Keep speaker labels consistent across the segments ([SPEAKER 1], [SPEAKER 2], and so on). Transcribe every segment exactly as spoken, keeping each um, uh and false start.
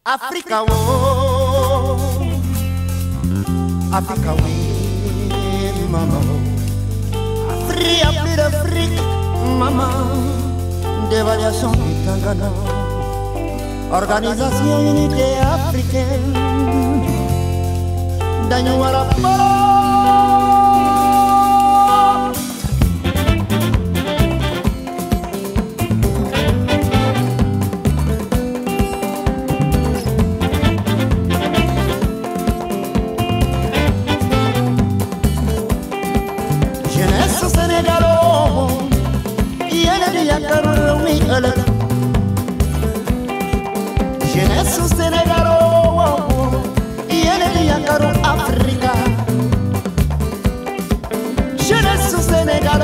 [SPEAKER 1] Africa, oh, Africa, we, mama, free, free, Afrique, mama, dévaluation du Tangana, Organisation Unité Africaine, Danyuara Polo. Jeunesse au Sénégal, yéné yakaro Africa. Jeunesse au Sénégal,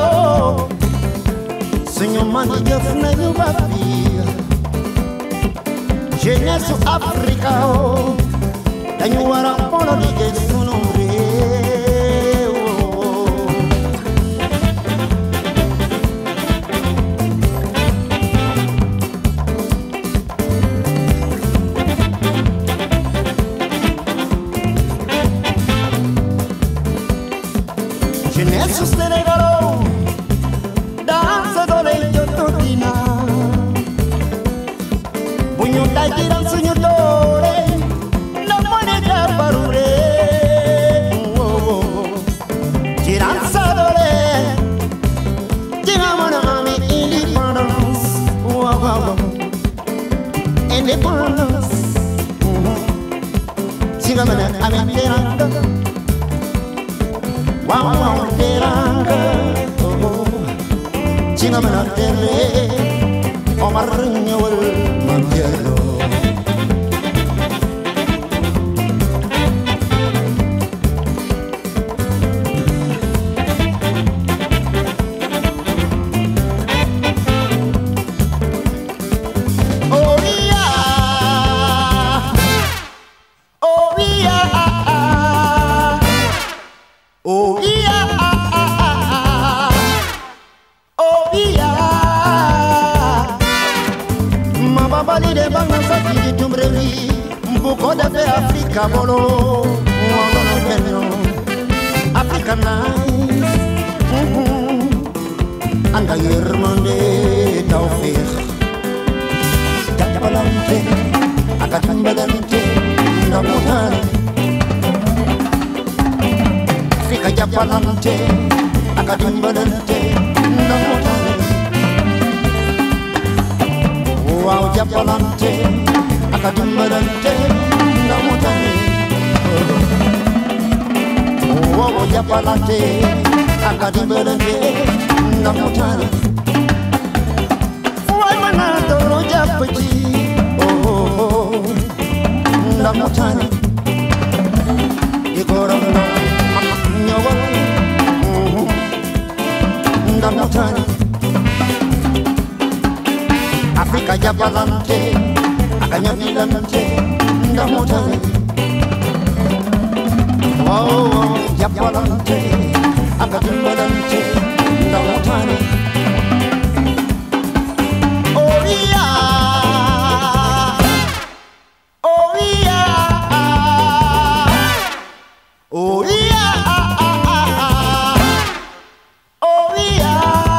[SPEAKER 1] suñu mandi jëf nañu ba fi. Jeunesse au Africa, dañu wara polo liggéey sunu réew. Jeunesse au Sénégal, danse dole jototina. Buñu dajiran suñu doole, na mone da barure. Jiran sa dole, jiran mona ami independence. Wow wow, independence. Jiran mona ami teranga. Wow, wow, teranga, oh, chinga mana tere, Omar nyawal manjelo. Oh yeah, oh yeah, oh yeah. Bali de banga saki di tumrewi mbuko da fe Africa bolo ngono no benno Africa nice anga yermande tawfiq jabalante akatimbalante namutane Africa jabalante akatimbalante namutane. Wow, Japalante, Akatumbarante, Namutani. Wow, Japalante, Akatumbarante, Namutani. Why manado roja pachi? Oh, Namutani. Igora nyawa, Namutani. Africa jabalante, akanyamilante, ndamutane. Wow, jabalante, akatimbalante, ndamutane. Oh yeah, oh yeah, oh yeah, oh yeah.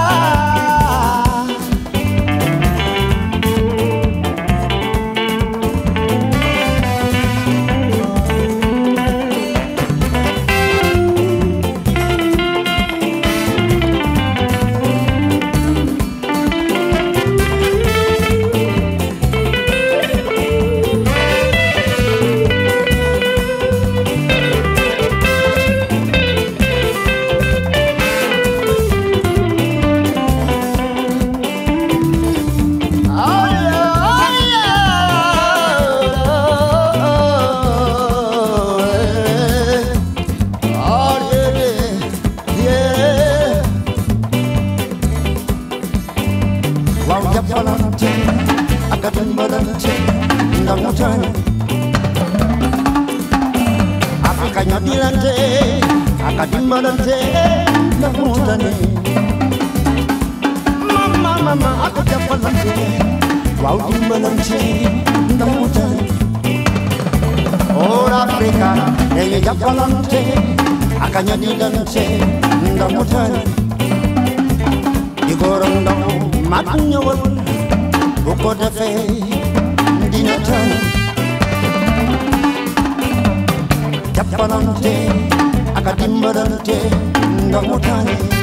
[SPEAKER 1] Japalante, akatimbalante, ndamutane. Africa nyabilante, akatimbalante, ndamutane. Mama mama akajapalante, wow timbalante, ndamutane. Africa dañuy jàppalante ak a ña di dante ndax mu tane di góor ak ndaw mag ñëwal bu ko defee dina tane jàppalante ak a dimbalante ndax mu tane